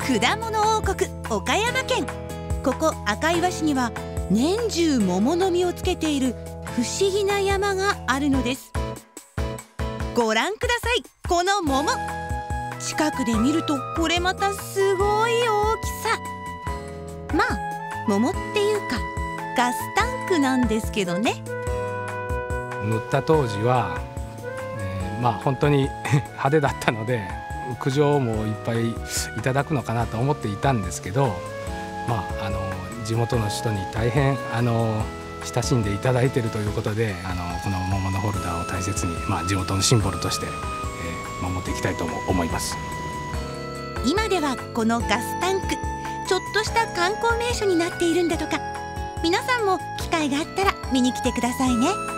果物王国岡山県。ここ赤岩市には年中桃の実をつけている不思議な山があるのです。ご覧ください、この桃。近くで見るとこれまたすごい大きさ。まあ桃っていうかガスタンクなんですけどね。 塗った当時は、本当に派手だったので苦情もいっぱいいただくのかなと思っていたんですけど、地元の人に大変親しんでいただいているということで、この桃のホルダーを大切に、地元のシンボルとして、守っていきたいと思います。 今ではこのガスタンク、ちょっとした観光名所になっているんだとか。皆さんも機会があったら見に来てくださいね。